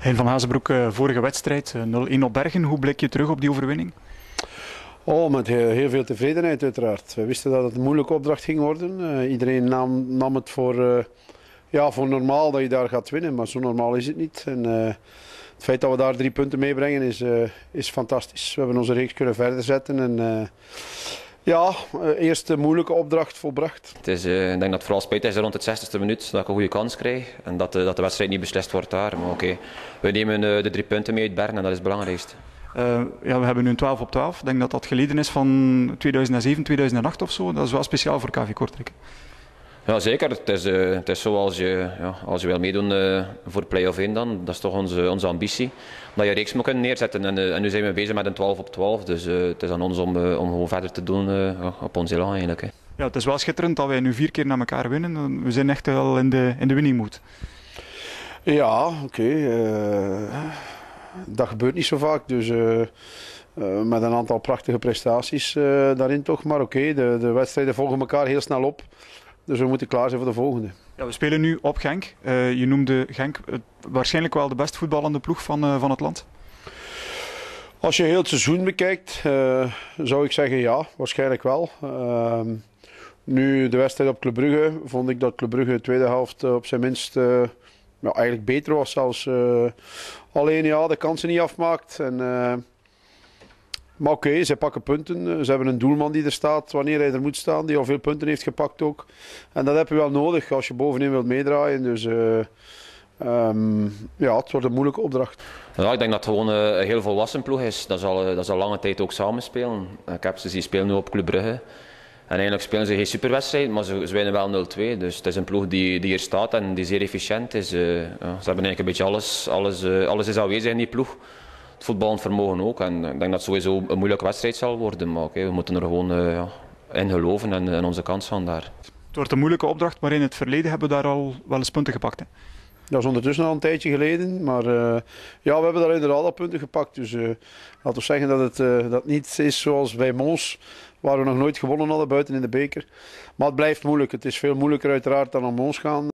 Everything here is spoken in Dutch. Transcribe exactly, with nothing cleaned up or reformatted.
Hein van Hazenbroek, vorige wedstrijd, nul-een op Bergen. Hoe blik je terug op die overwinning? Oh, met heel, heel veel tevredenheid uiteraard. We wisten dat het een moeilijke opdracht ging worden. Uh, iedereen nam, nam het voor, uh, ja, voor normaal dat je daar gaat winnen, maar zo normaal is het niet. En, uh, het feit dat we daar drie punten meebrengen is, uh, is fantastisch. We hebben onze reeks kunnen verder zetten. En, uh, ja, uh, eerst een moeilijke opdracht volbracht. Het is, uh, ik denk dat het vooral spijt is rond het zestigste minuut dat ik een goede kans krijg. En dat, uh, dat de wedstrijd niet beslist wordt daar. Maar oké, okay. We nemen uh, de drie punten mee uit Bern en dat is het belangrijkste. Uh, ja, we hebben nu een twaalf op twaalf. Ik denk dat dat geleden is van tweeduizend zeven, tweeduizend acht of zo. Dat is wel speciaal voor K V Kortrijk. Ja, zeker. Het is, uh, het is zo als je, ja, als je wil meedoen uh, voor play-off één dan. Dat is toch onze, onze ambitie. Dat je reeks moet kunnen neerzetten. En, uh, en nu zijn we bezig met een twaalf op twaalf. Dus uh, het is aan ons om, uh, om gewoon verder te doen uh, op ons elan eigenlijk. Hè. Ja, het is wel schitterend dat wij nu vier keer naar elkaar winnen. We zijn echt wel in de, in de winning mood. Ja, oké. Okay. Uh... Dat gebeurt niet zo vaak, dus uh, uh, met een aantal prachtige prestaties uh, daarin toch. Maar oké, okay, de, de wedstrijden volgen elkaar heel snel op, dus we moeten klaar zijn voor de volgende. Ja, we spelen nu op Genk. Uh, je noemde Genk uh, waarschijnlijk wel de best voetballende ploeg van, uh, van het land. Als je heel het seizoen bekijkt, uh, zou ik zeggen ja, waarschijnlijk wel. Uh, nu de wedstrijd op Club Brugge, vond ik dat Club Brugge de tweede helft uh, op zijn minst... Uh, Ja, eigenlijk beter was zelfs. Uh, alleen ja, de kansen niet afmaakt. En, uh, maar oké, okay, ze pakken punten. Ze hebben een doelman die er staat wanneer hij er moet staan. Die al veel punten heeft gepakt ook. En dat heb je wel nodig als je bovenin wilt meedraaien. Dus uh, um, ja, het wordt een moeilijke opdracht. Ja, ik denk dat het gewoon een heel volwassen ploeg is. Dat zal, dat zal lange tijd ook samenspelen. Ik heb ze zien spelen nu op Club Brugge. En eigenlijk spelen ze geen superwedstrijd, maar ze, ze winnen wel nul-twee. Dus het is een ploeg die, die hier staat en die zeer efficiënt is. Uh, ja, ze hebben eigenlijk een beetje alles, alles, uh, alles is aanwezig in die ploeg. Het voetballend vermogen ook. En ik denk dat het sowieso een moeilijke wedstrijd zal worden. Maar okay, we moeten er gewoon uh, ja, in geloven en, en onze kans van daar. Het wordt een moeilijke opdracht, maar in het verleden hebben we daar al wel eens punten gepakt. Hè? Dat is ondertussen al een tijdje geleden, maar uh, ja, we hebben daar inderdaad al punten gepakt. Dus uh, laten we zeggen dat het uh, dat niet is zoals bij Mons, waar we nog nooit gewonnen hadden buiten in de beker. Maar het blijft moeilijk. Het is veel moeilijker uiteraard dan aan Mons gaan.